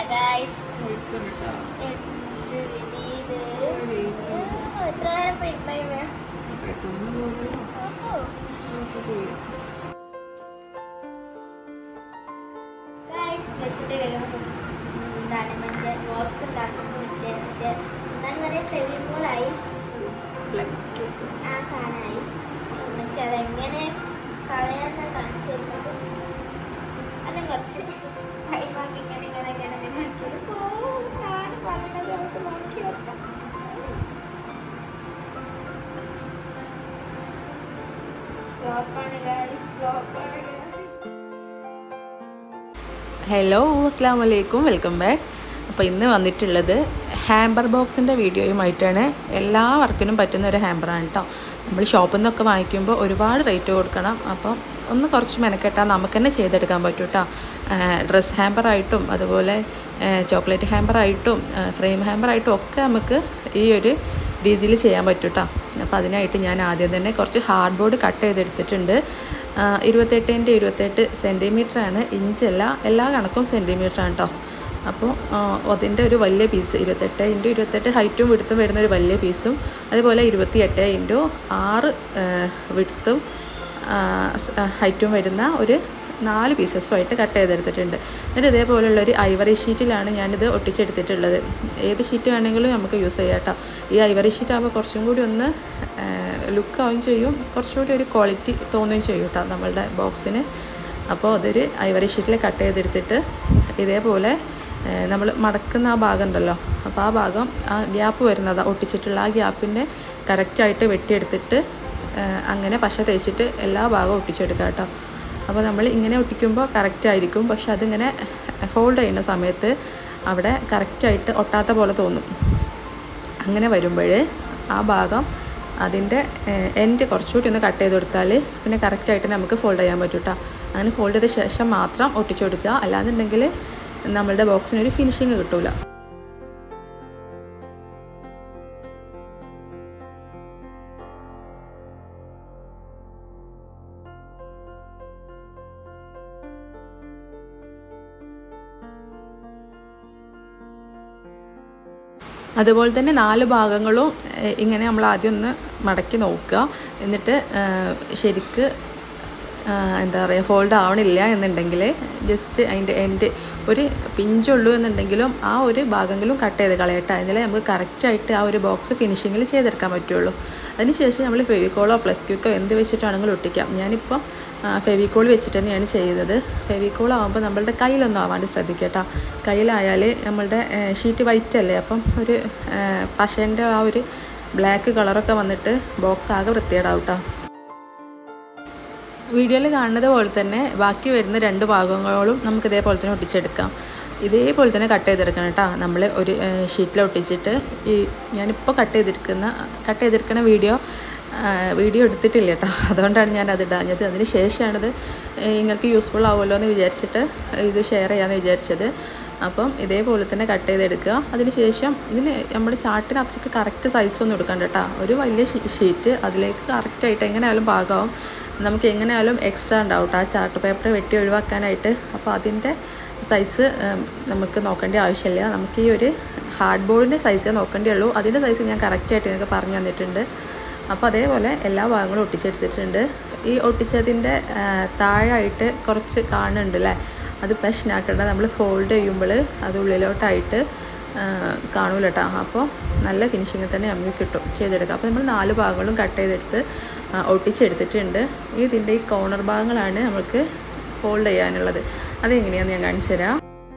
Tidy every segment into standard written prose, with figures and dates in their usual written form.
guys. Hello അസ്സലാമു അലൈക്കും welcome back. അപ്പോൾ ഇന്ന് വന്നിട്ടുള്ളത് ഹാമ്പർ ബോക്സിൻ്റെ വീഡിയോയുമായിട്ടാണ്. എല്ലാ വർക്കിനും പറ്റുന്ന ഒരു ഹാമ്പറാണ് കേട്ടോ. നമ്മൾ ഷോപ്പിൽ നിന്നൊക്കെ വാങ്ങിക്കുമ്പോൾ ഒരുപാട് റേറ്റ് കൊടുക്കണം. അപ്പം ഒന്ന് കുറച്ച് മെനക്കെട്ടാൽ നമുക്ക് തന്നെ ചെയ്തെടുക്കാൻ പറ്റും കേട്ടോ. ഡ്രസ് ഹാമ്പറായിട്ടും അതുപോലെ ചോക്ലേറ്റ് ഹാമ്പറായിട്ടും ഫ്രെയിം ഹാമ്പറായിട്ടും ഒക്കെ നമുക്ക് ഈ ഒരു രീതിയിൽ ചെയ്യാൻ പറ്റും കേട്ടോ. അപ്പോൾ അതിനായിട്ട് ഞാൻ ആദ്യം തന്നെ കുറച്ച് ഹാർഡ് ബോർഡ് കട്ട് ചെയ്തെടുത്തിട്ടുണ്ട്. 28x28 സെൻറ്റിമീറ്ററാണ്, ഇഞ്ചല്ല, എല്ലാ കണക്കും സെൻറ്റിമീറ്ററാണ് കേട്ടോ. അപ്പോൾ അതിൻ്റെ ഒരു വലിയ പീസ് 28x28 ഹൈറ്റും വിടുത്തും വരുന്ന ഒരു വലിയ പീസും, അതുപോലെ 28x6 വിടുത്തും ഹൈറ്റും വരുന്ന ഒരു 4 പീസസുമായിട്ട് കട്ട് ചെയ്തെടുത്തിട്ടുണ്ട്. എന്നിട്ട് ഇതേപോലുള്ളൊരു ഐവറി ഷീറ്റിലാണ് ഞാനിത് ഒട്ടിച്ചെടുത്തിട്ടുള്ളത്. ഏത് ഷീറ്റ് വേണമെങ്കിലും നമുക്ക് യൂസ് ചെയ്യാം കേട്ടോ. ഈ ഐവറി ഷീറ്റ് ആകുമ്പോൾ കുറച്ചും കൂടി ഒന്ന് ലുക്കാവുകയും ചെയ്യും, കുറച്ചുകൂടി ഒരു ക്വാളിറ്റി തോന്നുകയും ചെയ്യും കേട്ടോ നമ്മളുടെ ബോക്സിന്. അപ്പോൾ അതൊരു ഐവറി ഷീറ്റിൽ കട്ട് ചെയ്തെടുത്തിട്ട് ഇതേപോലെ നമ്മൾ മടക്കുന്ന ആ ഭാഗം ഉണ്ടല്ലോ, അപ്പോൾ ആ ഭാഗം ആ ഗ്യാപ്പ് വരുന്നത് ഒട്ടിച്ചിട്ടുള്ള ആ ഗ്യാപ്പിൻ്റെ കറക്റ്റായിട്ട് വെട്ടിയെടുത്തിട്ട് അങ്ങനെ പശ തേച്ചിട്ട് എല്ലാ ഭാഗവും ഒട്ടിച്ചെടുക്കാം കേട്ടോ. അപ്പോൾ നമ്മൾ ഇങ്ങനെ ഒട്ടിക്കുമ്പോൾ കറക്റ്റായിരിക്കും, പക്ഷെ അതിങ്ങനെ ഫോൾഡ് ചെയ്യുന്ന സമയത്ത് അവിടെ കറക്റ്റായിട്ട് ഒട്ടാത്ത പോലെ തോന്നും. അങ്ങനെ വരുമ്പോൾ ആ ഭാഗം അതിൻ്റെ എൻഡ് കുറച്ചുകൂടി ഒന്ന് കട്ട് ചെയ്ത് കൊടുത്താൽ പിന്നെ കറക്റ്റായിട്ട് നമുക്ക് ഫോൾഡ് ചെയ്യാൻ പറ്റും കേട്ടോ. അങ്ങനെ ഫോൾഡ് ചെയ്ത ശേഷം മാത്രം ഒട്ടിച്ചു കൊടുക്കുക, അല്ലാന്നുണ്ടെങ്കിൽ നമ്മളുടെ ബോക്സിനൊരു ഫിനിഷിങ് കിട്ടില്ല. അതുപോലെ തന്നെ 4 ഭാഗങ്ങളും ഇങ്ങനെ നമ്മൾ ആദ്യം ഒന്ന് മടക്കി നോക്കുക. എന്നിട്ട് ശരിക്ക് എന്താ പറയുക, ഫോൾഡ് ആവണില്ല എന്നുണ്ടെങ്കിൽ ജസ്റ്റ് അതിൻ്റെ എൻഡ് ഒരു പിഞ്ചുള്ളൂ എന്നുണ്ടെങ്കിലും ആ ഒരു ഭാഗങ്ങളും കട്ട് ചെയ്ത് കളയട്ടെ. അതിൽ നമുക്ക് കറക്റ്റായിട്ട് ആ ഒരു ബോക്സ് ഫിനിഷിങ്ങിൽ ചെയ്തെടുക്കാൻ പറ്റുള്ളൂ. അതിനുശേഷം നമ്മൾ ഫെവിക്കോളോ ഫ്ലസ് ക്യൂക്കോ എന്ത് വെച്ചിട്ടാണെങ്കിലും ഒട്ടിക്കാം. ഞാനിപ്പം ഫെവിക്കോൾ വെച്ചിട്ട് തന്നെയാണ് ചെയ്യുന്നത്. ഫെവിക്കോൾ ആകുമ്പോൾ നമ്മളുടെ കയ്യിലൊന്നും ആവാണ്ട് ശ്രദ്ധിക്കട്ടോ. കയ്യിലായാൽ നമ്മളുടെ ഷീറ്റ് വൈറ്റ് അല്ലേ, അപ്പം ഒരു പശേൻ്റെ ആ ഒരു ബ്ലാക്ക് കളറൊക്കെ വന്നിട്ട് ബോക്സ് ആകെ വൃത്തികേടാവും കേട്ടോ. വീഡിയോയിൽ കാണുന്നത് പോലെ തന്നെ ബാക്കി വരുന്ന 2 ഭാഗങ്ങളും നമുക്ക് ഇതേപോലെ തന്നെ ഒട്ടിച്ചെടുക്കാം. ഇതേപോലെ തന്നെ കട്ട് ചെയ്തെടുക്കണം കേട്ടോ. നമ്മൾ ഒരു ഷീറ്റിൽ ഒട്ടിച്ചിട്ട് ഈ ഞാനിപ്പോൾ കട്ട് ചെയ്തെടുക്കുന്ന വീഡിയോ എടുത്തിട്ടില്ല കേട്ടോ. അതുകൊണ്ടാണ് ഞാൻ അത് ഇടാഞ്ഞത്. അതിന് ശേഷമാണിത് നിങ്ങൾക്ക് യൂസ്ഫുൾ ആവുമല്ലോ എന്ന് വിചാരിച്ചിട്ട് ഇത് ഷെയർ ചെയ്യാമെന്ന് വിചാരിച്ചത്. അപ്പം ഇതേപോലെ തന്നെ കട്ട് ചെയ്തെടുക്കുക. അതിന് ശേഷം ഇതിന് നമ്മുടെ ചാർട്ടിന് അത്രയ്ക്ക് കറക്റ്റ് സൈസൊന്നും എടുക്കണ്ട കേട്ടോ. ഒരു വലിയ ഷീറ്റ് അതിലേക്ക് കറക്റ്റായിട്ട് എങ്ങനെയായാലും പാകമാവും. നമുക്ക് എങ്ങനെയായാലും എക്സ്ട്രാ ഉണ്ടാവും കേട്ടോ ആ ചാർട്ട് പേപ്പർ വെട്ടി ഒഴിവാക്കാനായിട്ട്. അപ്പോൾ അതിൻ്റെ സൈസ് നമുക്ക് നോക്കേണ്ട ആവശ്യമില്ല. നമുക്ക് ഈ ഒരു ഹാർഡ് ബോർഡിൻ്റെ സൈസേ നോക്കേണ്ടേ ഉള്ളൂ. അതിൻ്റെ സൈസ് ഞാൻ കറക്റ്റായിട്ട് നിങ്ങൾക്ക് പറഞ്ഞു തന്നിട്ടുണ്ട്. അപ്പോൾ അതേപോലെ എല്ലാ ഭാഗങ്ങളും ഒട്ടിച്ചെടുത്തിട്ടുണ്ട്. ഈ ഒട്ടിച്ചതിൻ്റെ താഴായിട്ട് കുറച്ച് കാണുന്നുണ്ട് അല്ലേ, അത് പ്രശ്നമാക്കേണ്ട. നമ്മൾ ഫോൾഡ് ചെയ്യുമ്പോൾ അത് ഉള്ളിലോട്ടായിട്ട് കാണൂല കേട്ടോ. അപ്പോൾ നല്ല ഫിനിഷിങ് തന്നെ നമുക്ക് കിട്ടും ചെയ്തെടുക്കാം. അപ്പോൾ നമ്മൾ 4 ഭാഗങ്ങളും കട്ട് ചെയ്തെടുത്ത് ഒട്ടിച്ചെടുത്തിട്ടുണ്ട്. ഇതിൻ്റെ ഈ കോർണർ ഭാഗങ്ങളാണ് നമുക്ക് ഫോൾഡ് ചെയ്യാനുള്ളത്. അതെങ്ങനെയാണെന്ന് ഞാൻ കാണിച്ചു തരാം.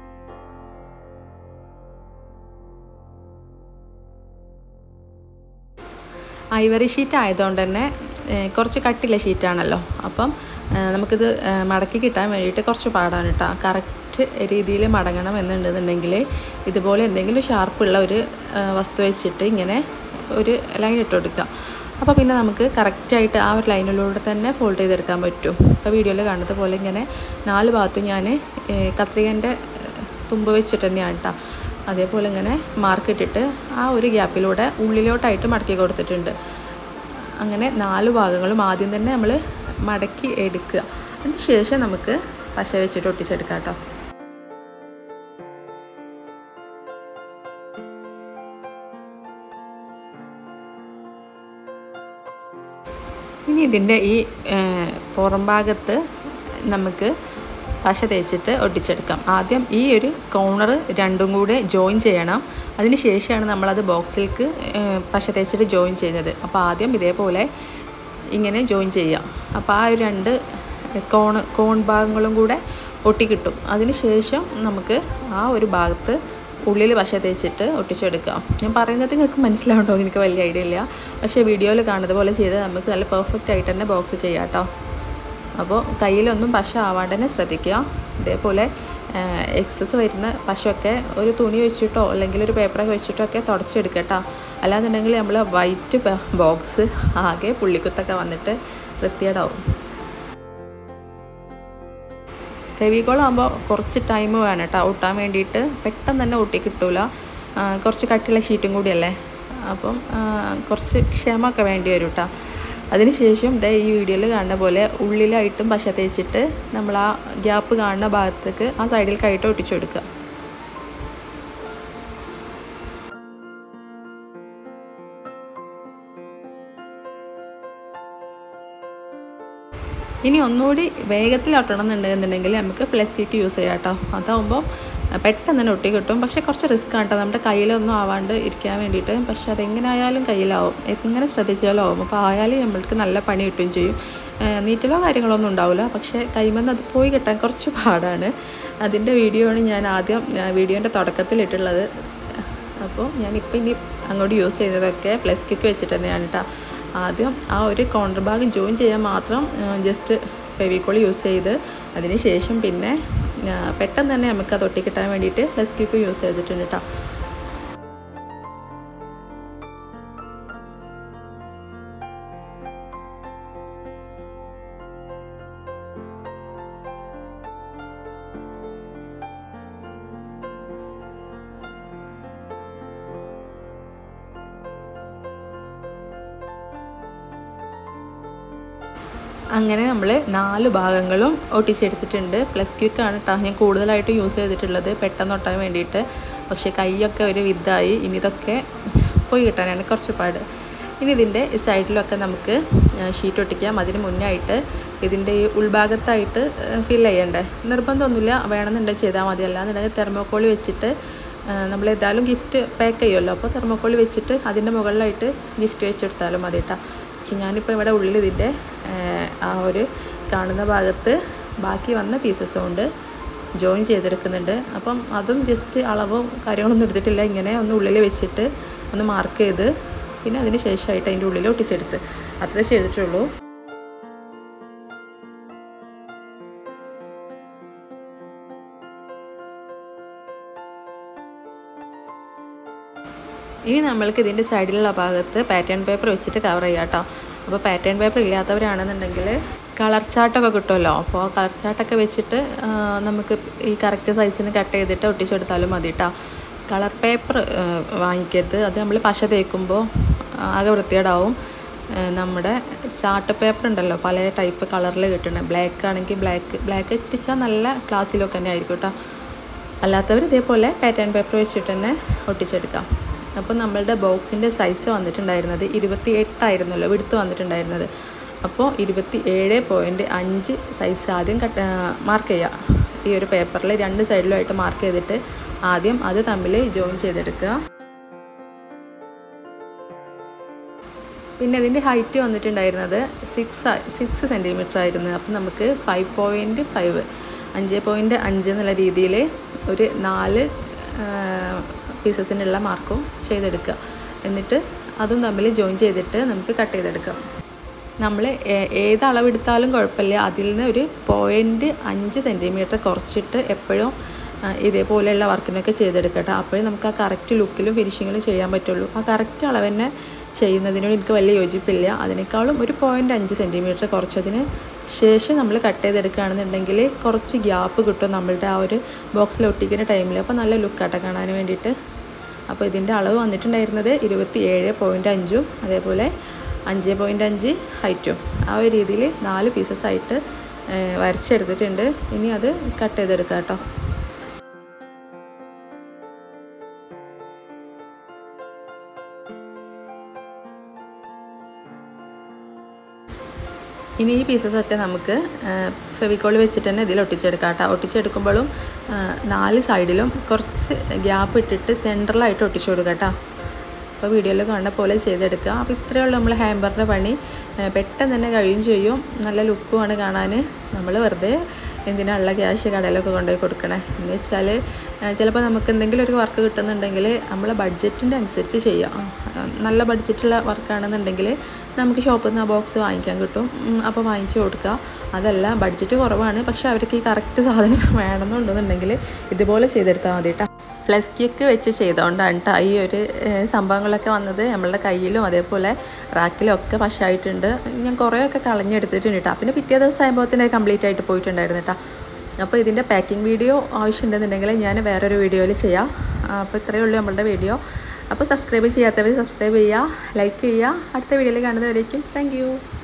ഐവറി ഷീറ്റ് ആയതുകൊണ്ട് തന്നെ കുറച്ച് കട്ടിയുള്ള ഷീറ്റാണല്ലോ. അപ്പം നമുക്കിത് മടക്കി കിട്ടാൻ വേണ്ടിയിട്ട് കുറച്ച് പാടാണ് കേട്ടോ. കറക്റ്റ് രീതിയിൽ മടങ്ങണം എന്നുണ്ടെന്നുണ്ടെങ്കിൽ ഇതുപോലെ എന്തെങ്കിലും ഷാർപ്പുള്ള ഒരു വസ്തു വെച്ചിട്ട് ഇങ്ങനെ ഒരു ലൈൻ ഇട്ട് കൊടുക്കുക. അപ്പോൾ പിന്നെ നമുക്ക് കറക്റ്റായിട്ട് ആ ഒരു ലൈനിലൂടെ തന്നെ ഫോൾഡ് ചെയ്തെടുക്കാൻ പറ്റും. ഇപ്പോൾ വീഡിയോയിൽ കാണുന്നത് പോലെ ഇങ്ങനെ 4 ഭാഗത്തും ഞാൻ കത്രികൻ്റെ തുമ്പ് വെച്ചിട്ട് തന്നെയാണ് കേട്ടോ. അതേപോലെ ഇങ്ങനെ മാർക്ക് ഇട്ടിട്ട് ആ ഒരു ഗ്യാപ്പിലൂടെ ഉള്ളിലോട്ടായിട്ട് മടക്കി കൊടുത്തിട്ടുണ്ട്. അങ്ങനെ 4 ഭാഗങ്ങളും ആദ്യം തന്നെ നമ്മൾ മടക്കി എടുക്കുക. അതിന് ശേഷം നമുക്ക് പശ വെച്ചിട്ട് ഒട്ടിച്ചെടുക്കാം കേട്ടോ. ഇനി ഇതിൻ്റെ ഈ പുറം ഭാഗത്ത് നമുക്ക് പശ തേച്ചിട്ട് ഒട്ടിച്ചെടുക്കാം. ആദ്യം ഈ ഒരു കോർണർ രണ്ടും കൂടെ ജോയിൻ ചെയ്യണം. അതിന് ശേഷമാണ് നമ്മളത് ബോക്സിലേക്ക് പശ തേച്ചിട്ട് ജോയിൻ ചെയ്യുന്നത്. അപ്പോൾ ആദ്യം ഇതേപോലെ ഇങ്ങനെ ജോയിൻ ചെയ്യാം. അപ്പോൾ ആ ഒരു രണ്ട് കോൺ ഭാഗങ്ങളും കൂടെ ഒട്ടിക്കിട്ടും. അതിന് ശേഷം നമുക്ക് ആ ഒരു ഭാഗത്ത് ഉള്ളിൽ പശ തേച്ചിട്ട് ഒട്ടിച്ചെടുക്കാം. ഞാൻ പറയുന്നത് നിങ്ങൾക്ക് മനസ്സിലാവുണ്ടോ എന്ന് എനിക്ക് വലിയ ഐഡിയ ഇല്ല. പക്ഷേ വീഡിയോയിൽ കാണുന്നത് പോലെ ചെയ്ത് നമുക്ക് നല്ല പെർഫെക്റ്റ് ആയിട്ട് തന്നെ ബോക്സ് ചെയ്യാം കേട്ടോ. അപ്പോൾ കയ്യിലൊന്നും പശ ആവാണ്ട് തന്നെ ശ്രദ്ധിക്കുക. ഇതേപോലെ എക്സസ് വരുന്ന പശയൊക്കെ ഒരു തുണി വെച്ചിട്ടോ അല്ലെങ്കിൽ ഒരു പേപ്പറൊക്കെ വെച്ചിട്ടോ ഒക്കെ തുടച്ചെടുക്കുക കേട്ടോ. അല്ലാന്നുണ്ടെങ്കിൽ നമ്മൾ വൈറ്റ് ബോക്സ് ആകെ പുള്ളിക്കുത്തൊക്കെ വന്നിട്ട് വൃത്തികേടാവും. ഫെവിക്കോൾ ആകുമ്പോൾ കുറച്ച് ടൈം വേണം കേട്ടോ ഒട്ടാൻ വേണ്ടിയിട്ട്. പെട്ടെന്ന് തന്നെ ഒട്ടി കിട്ടൂല. കുറച്ച് കട്ടിയുള്ള ഷീറ്റും കൂടിയല്ലേ. അപ്പം കുറച്ച് ക്ഷമയൊക്കെ വേണ്ടി വരും കേട്ടോ. അതിനുശേഷം ഈ വീഡിയോയിൽ കാണുന്ന പോലെ ഉള്ളിലായിട്ടും പശ തേച്ചിട്ട് നമ്മൾ ആ ഗ്യാപ്പ് കാണുന്ന ഭാഗത്തേക്ക് ആ സൈഡിലേക്കായിട്ട് ഒട്ടിച്ചു കൊടുക്കുക. ഇനി ഒന്നുകൂടി വേഗത്തിൽ ഒട്ടണം എന്നുണ്ടെങ്കിൽ നമുക്ക് പ്ലസ് കേക്ക് യൂസ് ചെയ്യാം കേട്ടോ. അതാവുമ്പോൾ പെട്ടെന്ന് തന്നെ ഒട്ടി കിട്ടും. പക്ഷേ കുറച്ച് റിസ്ക് ആണ് കേട്ടോ നമ്മുടെ കയ്യിലൊന്നും ആവാണ്ട് ഇരിക്കാൻ വേണ്ടിയിട്ട്. പക്ഷേ അതെങ്ങനെയായാലും കയ്യിലാവും, എങ്ങനെ ശ്രദ്ധിച്ചാലും ആവും. അപ്പോൾ ആയാലും നമ്മൾക്ക് നല്ല പണി കിട്ടുകയും ചെയ്യും. നീറ്റലോ കാര്യങ്ങളൊന്നും ഉണ്ടാവില്ല. പക്ഷേ കൈമെന്ന് അത് പോയി കിട്ടാൻ കുറച്ച് പാടാണ്. അതിൻ്റെ വീഡിയോ ആണ് ഞാൻ ആദ്യം വീഡിയോൻ്റെ തുടക്കത്തിലിട്ടുള്ളത്. അപ്പോൾ ഞാനിപ്പോൾ ഇനി അങ്ങോട്ട് യൂസ് ചെയ്യുന്നതൊക്കെ പ്ലസ് കേക്ക് വെച്ചിട്ട് തന്നെയാണ് കേട്ടോ. ആദ്യം ആ ഒരു കോർണർ ഭാഗം ജോയിൻ ചെയ്യാൻ മാത്രം ജസ്റ്റ് ഫെവിക്കോൾ യൂസ് ചെയ്ത് അതിന് ശേഷം പിന്നെ പെട്ടെന്ന് തന്നെ നമുക്ക് അത് ഒട്ടിക്കിട്ടാൻ വേണ്ടിയിട്ട് പ്ലസ് കേക്ക് യൂസ് ചെയ്തിട്ടുണ്ട് കേട്ടോ. അങ്ങനെ നമ്മൾ 4 ഭാഗങ്ങളും ഒട്ടിച്ചെടുത്തിട്ടുണ്ട്. പ്ലസ് ക്യൂക്കാണ് കേട്ടോ ഞാൻ കൂടുതലായിട്ട് യൂസ് ചെയ്തിട്ടുള്ളത് പെട്ടെന്ന് ഒട്ടാൻ വേണ്ടിയിട്ട്. പക്ഷേ കൈയൊക്കെ ഒരു വിധായി. ഇനി ഇതൊക്കെ പോയി കിട്ടാനാണ് കുറച്ച് പാട്. ഇനി ഇതിൻ്റെ സൈഡിലൊക്കെ നമുക്ക് ഷീറ്റ് ഒട്ടിക്കാം. അതിന് മുന്നായിട്ട് ഇതിൻ്റെ ഈ ഉൾഭാഗത്തായിട്ട് ഫിൽ ചെയ്യണ്ടേ. നിർബന്ധമൊന്നുമില്ല, വേണമെന്നുണ്ടെങ്കിൽ ചെയ്താൽ മതി. അല്ലാന്നുണ്ടെങ്കിൽ തെർമോക്കോൾ വെച്ചിട്ട് നമ്മൾ ഏതായാലും ഗിഫ്റ്റ് പാക്ക് ചെയ്യുമല്ലോ. അപ്പോൾ തെർമോക്കോൾ വെച്ചിട്ട് അതിൻ്റെ മുകളിലായിട്ട് ഗിഫ്റ്റ് വെച്ചെടുത്താലും മതി കേട്ടോ. പക്ഷെ ഞാനിപ്പോൾ ഇവിടെ ഉള്ളിൽ ഇതിൻ്റെ ആ ഒരു കാണുന്ന ഭാഗത്ത് ബാക്കി വന്ന പീസസ് കൊണ്ട് ജോയിൻ ചെയ്തെടുക്കുന്നുണ്ട്. അപ്പം അതും ജസ്റ്റ് അളവും കാര്യങ്ങളൊന്നും എടുത്തിട്ടില്ല. ഇങ്ങനെ ഒന്ന് ഉള്ളിൽ വെച്ചിട്ട് ഒന്ന് മാർക്ക് ചെയ്ത് പിന്നെ അതിന് ശേഷമായിട്ട് അതിൻ്റെ ഉള്ളിൽ ഒട്ടിച്ചെടുത്ത് അത്രേ ചെയ്തിട്ടുള്ളൂ. ഇനി നമ്മൾക്ക് ഇതിൻ്റെ സൈഡിലുള്ള ഭാഗത്ത് പാറ്റേൺ പേപ്പർ വെച്ചിട്ട് കവർ ചെയ്യാം കേട്ടോ. അപ്പോൾ പാറ്റേൺ പേപ്പർ ഇല്ലാത്തവരാണെന്നുണ്ടെങ്കിൽ കളർ ചാർട്ടൊക്കെ കിട്ടുമല്ലോ. അപ്പോൾ കളർ ചാർട്ടൊക്കെ വെച്ചിട്ട് നമുക്ക് ഈ കറക്റ്റ് സൈസിന് കട്ട് ചെയ്തിട്ട് ഒട്ടിച്ചെടുത്താലും മതി കേട്ടോ. കളർ പേപ്പർ വാങ്ങിക്കരുത്. അത് നമ്മൾ പശ തേക്കുമ്പോൾ ആകെ വൃത്തികേടാവും. നമ്മുടെ ചാർട്ട് പേപ്പർ ഉണ്ടല്ലോ, പല ടൈപ്പ് കളറിൽ കിട്ടണം. ബ്ലാക്ക് ആണെങ്കിൽ ബ്ലാക്ക് ഇട്ടിച്ചാൽ നല്ല ക്ലാസ്സിലൊക്കെ തന്നെ ആയിരിക്കും കേട്ടോ. അല്ലാത്തവർ ഇതേപോലെ പാറ്റേൺ പേപ്പർ വെച്ചിട്ട് തന്നെ ഒട്ടിച്ചെടുക്കാം. അപ്പോൾ നമ്മളുടെ ബോക്സിൻ്റെ സൈസ് വന്നിട്ടുണ്ടായിരുന്നത് 28 വിടുത്ത് വന്നിട്ടുണ്ടായിരുന്നത്. അപ്പോൾ 27.5 സൈസ് ആദ്യം മാർക്ക് ചെയ്യുക. ഈ ഒരു പേപ്പറിൽ 2 സൈഡിലുമായിട്ട് മാർക്ക് ചെയ്തിട്ട് ആദ്യം അത് തമ്മിൽ ജോയിൻ ചെയ്തെടുക്കുക. പിന്നെ ഇതിൻ്റെ ഹൈറ്റ് വന്നിട്ടുണ്ടായിരുന്നത് 6 സെൻറ്റിമീറ്റർ ആയിരുന്നു. അപ്പോൾ നമുക്ക് 5.5 എന്നുള്ള രീതിയിൽ ഒരു 4 പീസസിനുള്ള മാർക്കും ചെയ്തെടുക്കുക. എന്നിട്ട് അതും തമ്മിൽ ജോയിൻ ചെയ്തിട്ട് നമുക്ക് കട്ട് ചെയ്തെടുക്കാം. നമ്മൾ ഏത് അളവെടുത്താലും കുഴപ്പമില്ല, അതിൽ നിന്ന് ഒരു 0.5 സെൻറ്റിമീറ്റർ കുറച്ചിട്ട് എപ്പോഴും ഇതേപോലെയുള്ള വർക്കിനൊക്കെ ചെയ്തെടുക്കട്ടെ. അപ്പോഴും നമുക്ക് ആ കറക്റ്റ് ലുക്കിലും ഫിനിഷിങ്ങിലും ചെയ്യാൻ പറ്റുള്ളൂ. ആ കറക്റ്റ് അളവ് തന്നെ ചെയ്യുന്നതിനോട് എനിക്ക് വലിയ യോജിപ്പില്ല. അതിനേക്കാളും ഒരു 0.5 സെൻറ്റിമീറ്റർ കുറച്ചതിന് ശേഷം നമ്മൾ കട്ട് ചെയ്തെടുക്കുകയാണെന്നുണ്ടെങ്കിൽ കുറച്ച് ഗ്യാപ്പ് കിട്ടും നമ്മളുടെ ആ ഒരു ബോക്സിൽ ഒട്ടിക്കുന്ന ടൈമിൽ. അപ്പോൾ നല്ല ലുക്കാട്ടെ കാണാൻ വേണ്ടിയിട്ട്. അപ്പോൾ ഇതിൻ്റെ അളവ് വന്നിട്ടുണ്ടായിരുന്നത് 27.5 അതേപോലെ 5.5 ഹൈറ്റും. ആ ഒരു രീതിയിൽ 4 പീസസായിട്ട് വരച്ചെടുത്തിട്ടുണ്ട്. ഇനി അത് കട്ട് ചെയ്തെടുക്കാം കേട്ടോ. ഇനി ഈ പീസസൊക്കെ നമുക്ക് ഫെവിക്കോൾ വെച്ചിട്ട് തന്നെ ഇതിൽ ഒട്ടിച്ചെടുക്കാം കേട്ടോ. ഒട്ടിച്ചെടുക്കുമ്പോഴും 4 സൈഡിലും കുറച്ച് ഗ്യാപ്പ് ഇട്ടിട്ട് സെൻട്രലായിട്ട് ഒട്ടിച്ചു കൊടുക്കാം കേട്ടോ. അപ്പോൾ വീഡിയോയിൽ കാണുന്ന പോലെ ചെയ്തെടുക്കുക. അപ്പോൾ ഇത്രയേ ഉള്ളൂ നമ്മൾ ഹാമ്പറിൻ്റെ പണി. പെട്ടെന്ന് തന്നെ കഴിയും ചെയ്യും. നല്ല ലുക്കുമാണ് കാണാൻ. നമ്മൾ വെറുതെ എന്തിനുള്ള ക്യാഷ് കടയിലൊക്കെ കൊണ്ടുപോയി കൊടുക്കണേ എന്ന് വെച്ചാൽ ചിലപ്പോൾ നമുക്ക് എന്തെങ്കിലും ഒരു വർക്ക് കിട്ടുന്നുണ്ടെങ്കിൽ നമ്മളെ ബഡ്ജറ്റിൻ്റെ അനുസരിച്ച് ചെയ്യാം. നല്ല ബഡ്ജറ്റുള്ള വർക്കാണെന്നുണ്ടെങ്കിൽ നമുക്ക് ഷോപ്പിൽ നിന്ന് ആ ബോക്സ് വാങ്ങിക്കാൻ കിട്ടും. അപ്പോൾ വാങ്ങിച്ച് കൊടുക്കുക. അതല്ല ബഡ്ജറ്റ് കുറവാണ്, പക്ഷേ അവർക്ക് ഈ കറക്റ്റ് സാധനം വേണമെന്നുണ്ടെന്നുണ്ടെങ്കിൽ ഇതുപോലെ ചെയ്തെടുത്താൽ മതി കേട്ടോ. പ്ലസ് കേക്ക് വെച്ച് ചെയ്തുകൊണ്ടാണ് കേട്ടോ ഈ ഒരു സംഭവങ്ങളൊക്കെ വന്നത്. നമ്മളുടെ കയ്യിലും അതേപോലെ റാക്കിലും ഒക്കെ പശായിട്ടുണ്ട്. ഞാൻ കുറേയൊക്കെ കളഞ്ഞെടുത്തിട്ടുണ്ട് കേട്ടോ. പിന്നെ പിറ്റേ ദിവസം ആകുമ്പോഴത്തേന് കംപ്ലീറ്റ് ആയിട്ട് പോയിട്ടുണ്ടായിരുന്നു കേട്ടോ. അപ്പോൾ ഇതിൻ്റെ പാക്കിംഗ് വീഡിയോ ആവശ്യമുണ്ടെന്നുണ്ടെങ്കിൽ ഞാൻ വേറൊരു വീഡിയോയിൽ ചെയ്യാം. അപ്പോൾ ഇത്രയേ ഉള്ളൂ നമ്മളുടെ വീഡിയോ. അപ്പോൾ സബ്സ്ക്രൈബ് ചെയ്യാത്തവർ സബ്സ്ക്രൈബ് ചെയ്യുക, ലൈക്ക് ചെയ്യുക. അടുത്ത വീഡിയോയിൽ കാണുന്നവരേക്കും താങ്ക് യു.